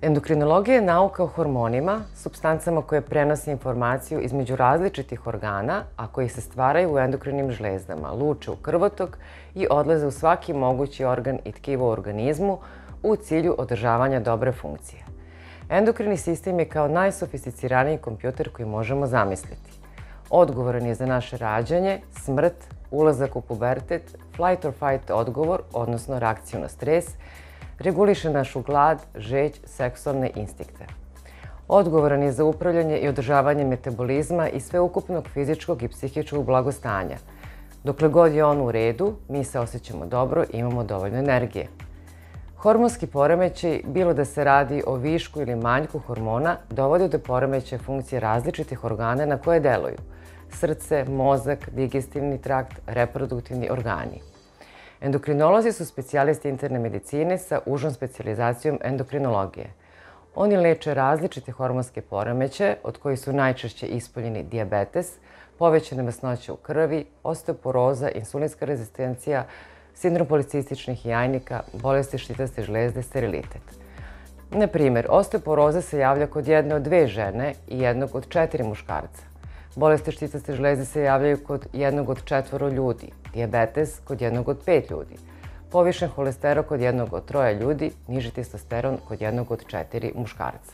Endokrinologija je nauka o hormonima, supstancama koje prenose informaciju između različitih organa, a koji se stvaraju u endokrinim žlezdama, luče u krvotok i odlaze u svaki mogući organ i tkivo u organizmu u cilju održavanja dobre funkcije. Endokrini sistem je kao najsofisticiraniji kompjuter koji možemo zamisliti. Odgovoran je za naše rađanje, smrt, ulazak u pubertet, flight or fight odgovor, odnosno reakciju na stres, reguliše našu glad, žeđ, seksualne instinkte. Odgovoran je za upravljanje i održavanje metabolizma i sveukupnog fizičkog i psihičkog blagostanja. Dokle god je on u redu, mi se osjećamo dobro i imamo dovoljno energije. Hormonski poremećaj, bilo da se radi o višku ili manjku hormona, dovode do poremećaja funkcije različitih organa na koje deluju: srce, mozak, digestivni trakt, reproduktivni organi. Endokrinolozi su specijalisti interne medicine sa užom specijalizacijom endokrinologije. Oni leče različite hormonske poremećaje, od kojih su najčešće ispoljeni dijabetes, povećane masnoće u krvi, osteoporoza, insulinska rezistencija, sindrom policističnih jajnika, bolesti štitaste žlezde, sterilitet. Na primjer, osteoporoza se javlja kod jedne od 2 žene i jednog od 4 muškarca. Bolesti štitaste žlezde se javljaju kod jednog od 4 ljudi, dijabetes kod jednog od 5 ljudi, povišen holesterol kod jednog od 3 ljudi, niži testosteron kod jednog od 4 muškarca.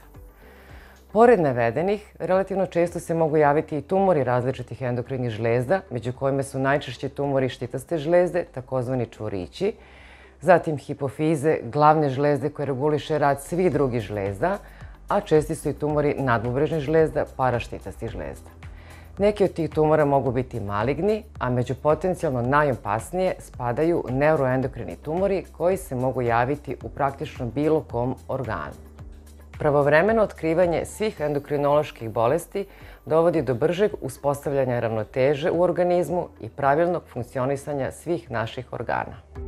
Pored navedenih, relativno često se mogu javiti i tumori različitih endokrinih žlezda, među kojima su najčešći tumori štitaste žlezde, takozvani čvorići, zatim hipofize, glavne žlezde koje reguliše rad svih drugih žlezda, a česti su i tumori nadbubrežnih žlezda, paraštitastih žlezda. Neki od tih tumora mogu biti maligni, a među potencijalno najopasnije spadaju neuroendokrini tumori koji se mogu javiti u praktično bilo kom organu. Pravovremeno otkrivanje svih endokrinoloških bolesti dovodi do bržeg uspostavljanja ravnoteže u organizmu i pravilnog funkcionisanja svih naših organa.